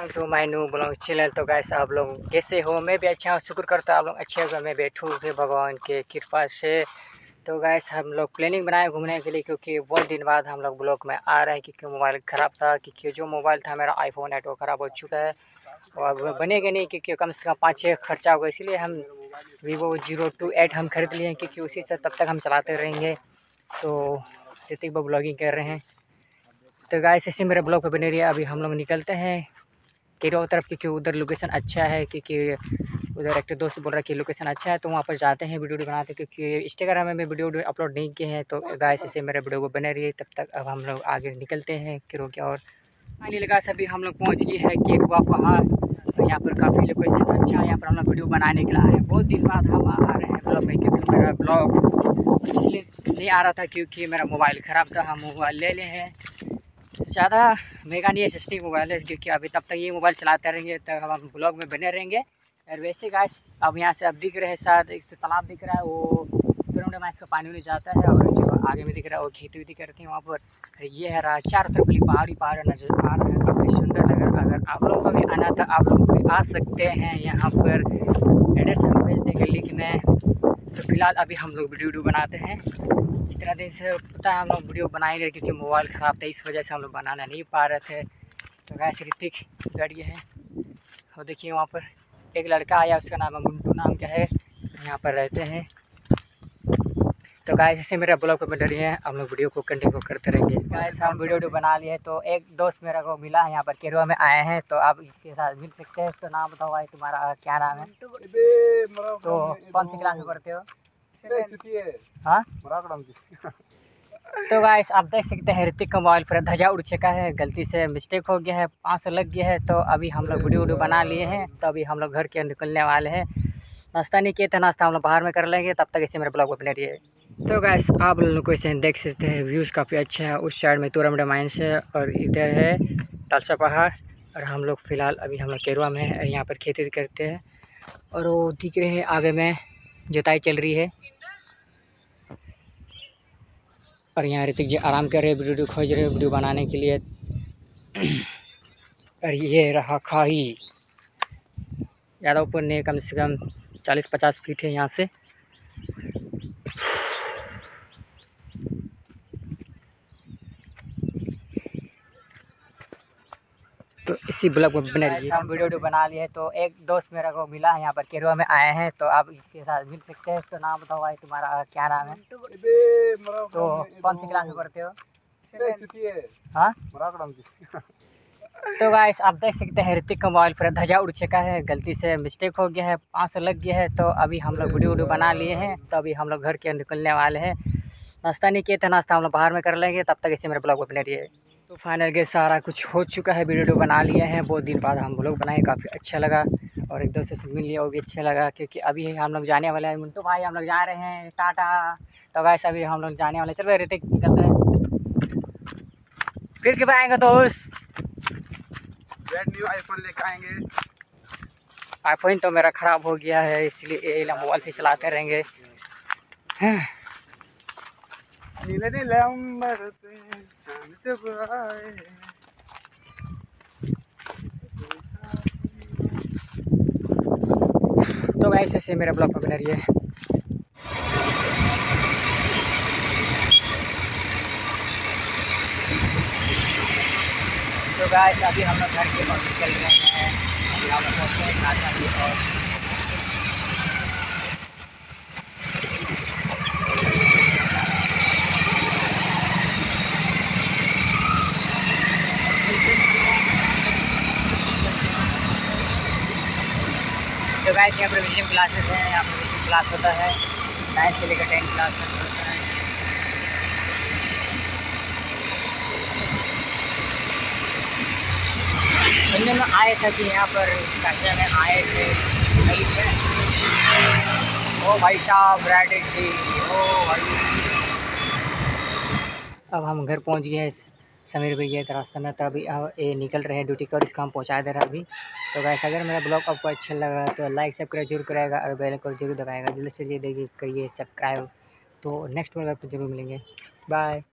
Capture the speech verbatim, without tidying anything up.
Welcome to my new blog channel. तो guys आप लोग कैसे हो? मैं भी अच्छा हूँ, शुक्र करता हूँ आप लोग अच्छे हो। मैं बैठूँ फिर भगवान के कृपा से। तो गाइस हम लोग प्लानिंग बनाए घूमने के लिए, क्योंकि बहुत दिन बाद हम लोग ब्लॉग में आ रहे हैं, क्योंकि मोबाइल ख़राब था। क्योंकि जो मोबाइल था मेरा आईफोन एट वो ख़राब हो चुका है और अब बनेगा नहीं, क्योंकि कम से कम पाँच छः खर्चा होगा। इसलिए हम वीवो जीरो टू एट हम खरीद लिए हैं, क्योंकि उसी से तब तक हम चलाते रहेंगे। तो ऋतिक वो ब्लॉगिंग कर रहे हैं। तो गाइस ऐसे मेरे ब्लॉग पे बने रहिए। अभी हम लोग निकलते हैं केरो तरफ, क्योंकि उधर लोकेशन अच्छा है। क्योंकि उधर एक दोस्त बोल रहा है कि लोकेशन अच्छा है, तो वहाँ पर जाते हैं, वीडियो बनाते हैं। क्योंकि इंस्टाग्राम में मैं वीडियो अपलोड नहीं किए हैं। तो गाइस ऐसे मेरे वीडियो को बने रहिए। तब तक अब हम लोग आगे निकलते हैं केरो की और फाइनली लगा अभी हम लोग पहुँच गए हैं केरुआ पहाड़। तो यहाँ पर काफ़ी लोकेशन अच्छा है। यहाँ पर हम लोग वीडियो बनाने के लिए आए हैं। बहुत दिन बाद हम आ रहे हैं ब्लॉग में, क्योंकि मेरा ब्लॉग इसलिए नहीं आ रहा था क्योंकि मेरा मोबाइल ख़राब था। हम मोबाइल ले ले हैं, ज़्यादा महंगा नहीं है, सस्ती मोबाइल है। क्योंकि अभी तब तक ये मोबाइल चलाते रहेंगे तो हम ब्लॉग में बने रहेंगे। और वैसे गाइस अब यहाँ से अब दिख रहे हैं, शायद एक तालाब दिख रहा है, वो ग्राउंड में इसका पानी नहीं जाता है। और जो आगे में दिख रहा है वो खेती वेती करते हैं वहाँ पर। ये है राह, चारों तरफ खाली पहाड़ी पहाड़ नजर आ रहा है, काफ़ी सुंदर लग रहा है। अगर आप लोगों को भी आना था आप लोग भी आ सकते हैं यहाँ पर। एड्रेस हम भेज देंगे लिंक में। तो फिलहाल अभी हम लोग वीडियो वीडियो बनाते हैं। जितना दिन से पता है हम लोग वीडियो बनाएंगे, क्योंकि मोबाइल ख़राब था, इस वजह से हम लोग बनाना नहीं पा रहे थे। तो गाइस ऋतिक गाड़ी है, और देखिए वहाँ पर एक लड़का आया, उसका नाम गुंटू नाम क्या है, यहाँ पर रहते हैं। तो गाइस ऐसे मेरा ब्लॉग पे बन रही है, हम लोग वीडियो को कंटिन्यू करते रहेंगे। गाइस हम वीडियो वीडियो बना लिए। तो एक दोस्त मेरा को मिला है, यहाँ पर केरुआ में आए हैं, तो आप इसके साथ मिल सकते हैं। तो नाम बताओ भाई, तुम्हारा क्या नाम है? तो कौन सी क्लास में पढ़ते हो? हाँ। तो गाइस आप देख सकते हैं ऋतिक का मोबाइल पर ध्वजा उड़ चुका है, गलती से मिस्टेक हो गया है, पाँच सौ लग गया है। तो अभी हम लोग वीडियो वीडियो बना लिए हैं, तो अभी हम लोग घर के निकलने वाले हैं। नाश्ता नहीं किए थे, नाश्ता हम लोग बाहर में कर लेंगे। तब तक इसे मेरे ब्लॉग बने रहिए। तो गाइस आप लोगों को इसे देख सकते हैं, व्यूज़ काफ़ी अच्छा है। उस साइड में तोरमडा माइंस है और इधर है तालसा पहाड़। और हम लोग फ़िलहाल अभी हम लोग केरुआ में है, यहाँ पर खेती करते हैं। और वो दिख रहे हैं आगे में जुताई चल रही है, और यहाँ ऋतिक जी आराम कर रहे हैं, वीडियो खोज रहे हैं वीडियो बनाने के लिए। और ये रहा खाई, ज़्यादा ऊपर नहीं, कम से कम चालीस पचास फीट है यहाँ से। तो इसी ब्लॉग में बने रहिए। हम वीडियो वीडियो बना लिए। तो एक दोस्त मेरा को मिला है, यहाँ पर केरुआ में आए हैं, तो आप इसके साथ मिल सकते हैं। तो नाम बताओ भाई, तुम्हारा क्या नाम है? तो कौन सी क्लास में पढ़ते हो? हाँ। तो गाइस आप देख सकते हैं ऋतिक का मोबाइल पर ध्वजा उड़ चुका है, गलती से मिस्टेक हो गया है, पाँच सौ लग गया है। तो अभी हम लोग वीडियो वीडियो बना लिए हैं, तो अभी हम लोग घर के निकलने वाले हैं। नाश्ता नहीं किए थे, नाश्ता हम लोग बाहर में कर लेंगे। तब तक इसे मेरे ब्लॉग में बने रहिए। तो फाइनल के सारा कुछ हो चुका है, वीडियो वीडियो बना लिए हैं। बहुत दिन बाद हम ब्लॉग बनाए, काफ़ी अच्छा लगा। और एक दोस्त से मिल लिया, वो भी अच्छा लगा। क्योंकि अभी हम लोग जाने वाले हैं, मिंटू भाई हम लोग जा रहे हैं, टाटा। तो गाइस अभी हम लोग जाने वाले, चलो ऋतिक निकलते हैं, फिर कब आएंगे दोस्त? ब्रांड न्यू आईफोन लेकर आएंगे। आईफोन तो मेरा ख़राब हो गया है, इसलिए ये मोबाइल से चलाते रहेंगे। नीले नीले अंबर पे चांद जब आए। तो वैसे से मेरा ब्लॉग पर बने रहिए। तो गाइस अभी हम लोग घर के पास निकल रहे हैं। अभी हम लोग पहुँचे हैं नाचा की और तो गाइस यहाँ पर विजन क्लासेस हैं। यहाँ पर विजन क्लास होता है नाइन्थ से लेकर टेंथ क्लास तक होता है। सुनने में आए थे कि यहाँ पर कक्षा में आए थे, नहीं थे। ओ भाई साहब रेडी थी, ओ भाई। अब हम घर पहुँच गए हैं, समीर भैया के रास्ते में। तो अभी ये निकल रहे हैं ड्यूटी का और इसको हम पहुँचा दे रहे हैं अभी। तो वैसे अगर मेरा ब्लॉग आपको अच्छा लगा तो लाइक सब्सक्राइब जरूर करेगा और बेल को जरूर दबाएगा। जल्दी से ये देखिए करिए सब्सक्राइब। तो नेक्स्ट ब्लॉग आपको जरूर मिलेंगे। बाय।